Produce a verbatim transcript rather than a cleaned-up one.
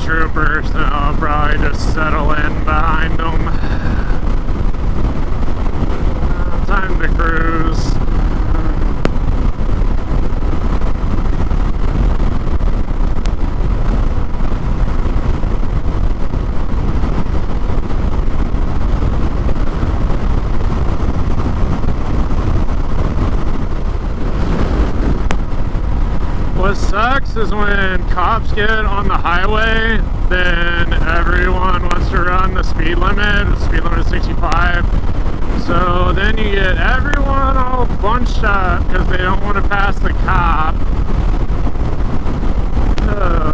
troopers, so I'll probably just settle in behind them. Uh, time to cruise. What sucks is when cops get on the highway, then everyone wants to run the speed limit. The speed limit is sixty-five. So then you get everyone all bunched up because they don't want to pass the cop. Uh,